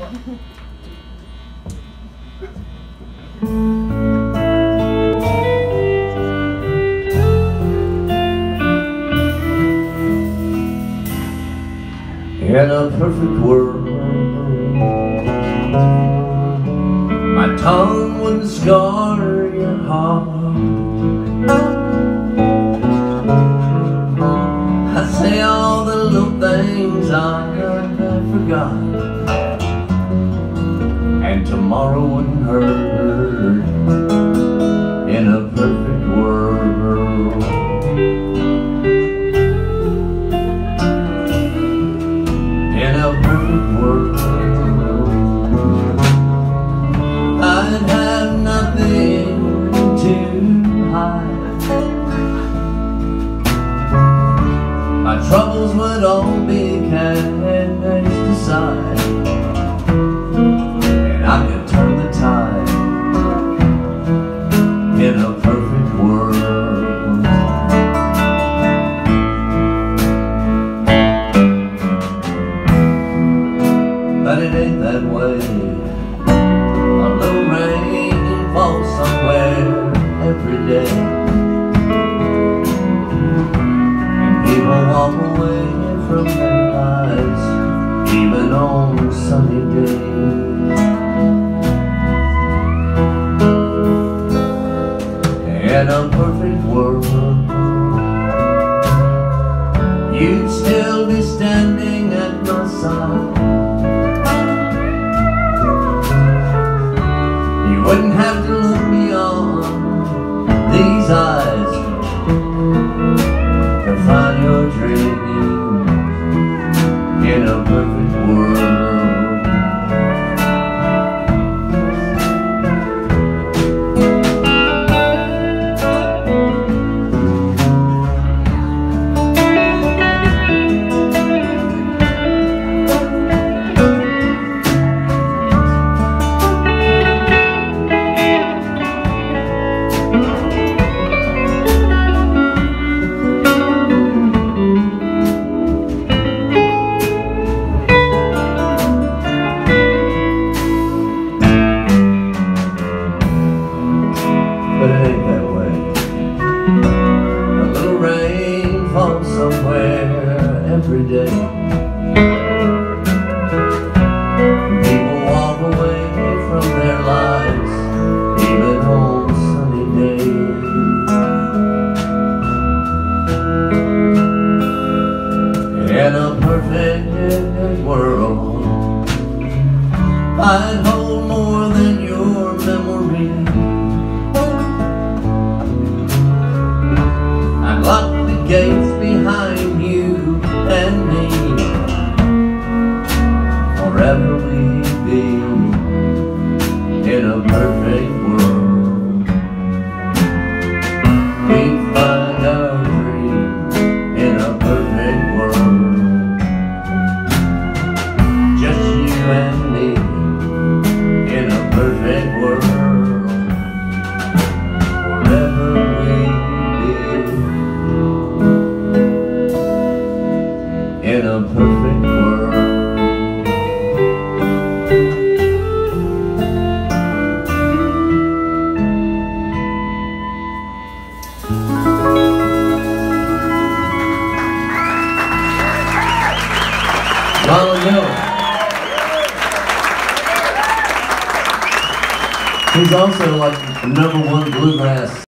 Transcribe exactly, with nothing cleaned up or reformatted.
In a perfect world, my tongue wouldn't scar your heart. I say all the little things I forgot, and tomorrow wouldn't hurt. In a perfect world, in a perfect world, I'd have nothing to hide. My troubles would all be cast aside, and I could turn the tide. In a perfect world, but it ain't that way. A little rain falls somewhere every day, and people walk away from their lives, even on sunny days. In a perfect world, you'd still be standing at my side. You wouldn't have to look beyond these eyes to find your dream. In a perfect world, but it ain't that way. A little rain falls somewhere every day. People walk away from their lives, even on sunny days. In a perfect world, I'd hold more than your memory. Lock the gates behind you and me. Forever we'd be in a perfect world. We'd find our dream in a perfect world. Just you and me in a perfect world. Forever we'd in a perfect world. Ronald Hill. He's also like the number one bluegrass